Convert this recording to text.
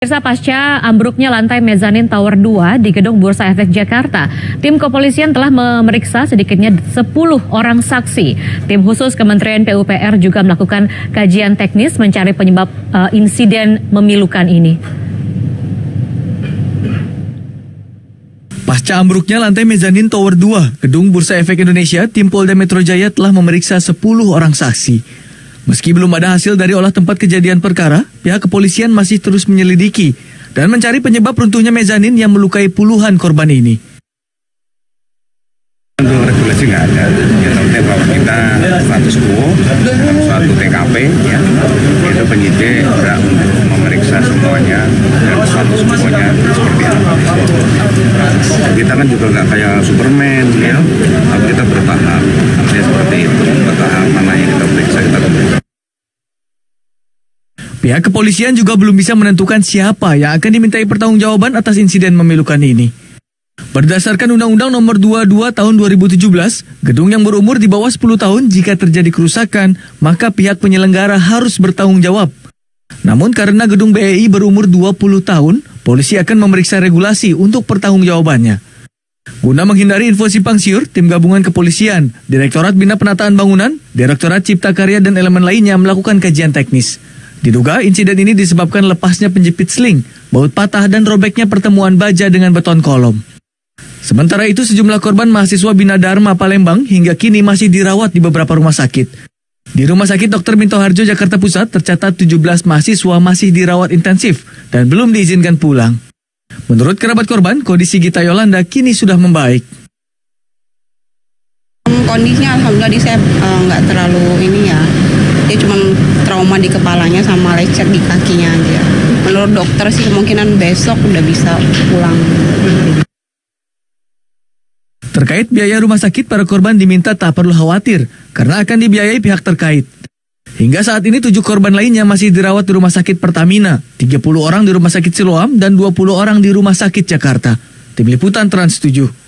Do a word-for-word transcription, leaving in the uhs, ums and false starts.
Pemirsa, pasca ambruknya lantai mezanin Tower dua di Gedung Bursa Efek Jakarta, tim kepolisian telah memeriksa sedikitnya sepuluh orang saksi. Tim khusus Kementerian P U P R juga melakukan kajian teknis mencari penyebab uh, insiden memilukan ini. Pasca ambruknya lantai mezanin Tower dua, Gedung Bursa Efek Indonesia, tim Polda Metro Jaya telah memeriksa sepuluh orang saksi. Meski belum ada hasil dari olah tempat kejadian perkara, pihak kepolisian masih terus menyelidiki dan mencari penyebab runtuhnya mezanin yang melukai puluhan korban ini. Untuk regulasi nggak ada, ya nanti bahwa kita status quo dalam suatu T K P, ya itu penyidik berhak untuk memeriksa semuanya dan status quo-nya seperti apa. Kita kan juga nggak kayak Superman, ya, tapi kita bertahap, artinya seperti itu, bertahap mana yang kita periksa kita periksa. Pihak kepolisian juga belum bisa menentukan siapa yang akan dimintai pertanggungjawaban atas insiden memilukan ini. Berdasarkan Undang-Undang Nomor dua puluh dua Tahun dua ribu tujuh belas, gedung yang berumur di bawah sepuluh tahun jika terjadi kerusakan, maka pihak penyelenggara harus bertanggung jawab. Namun karena gedung B E I berumur dua puluh tahun, polisi akan memeriksa regulasi untuk pertanggungjawabannya. Guna menghindari info simpang siur, tim gabungan kepolisian, Direktorat Bina Penataan Bangunan, Direktorat Cipta Karya dan elemen lainnya melakukan kajian teknis. Diduga insiden ini disebabkan lepasnya penjepit sling, baut patah dan robeknya pertemuan baja dengan beton kolom. Sementara itu sejumlah korban mahasiswa Bina Dharma Palembang hingga kini masih dirawat di beberapa rumah sakit. Di Rumah Sakit Dokter Minto Harjo Jakarta Pusat tercatat tujuh belas mahasiswa masih dirawat intensif dan belum diizinkan pulang. Menurut kerabat korban, kondisi Gita Yolanda kini sudah membaik. Kondisinya alhamdulillah di saya nggak uh, terlalu ini ya, dia cuma trauma di kepalanya sama lecet di kakinya aja. Menurut dokter sih kemungkinan besok udah bisa pulang. Terkait biaya rumah sakit, para korban diminta tak perlu khawatir karena akan dibiayai pihak terkait. Hingga saat ini tujuh korban lainnya masih dirawat di Rumah Sakit Pertamina, tiga puluh orang di Rumah Sakit Siloam, dan dua puluh orang di Rumah Sakit Jakarta. Tim Liputan Trans tujuh.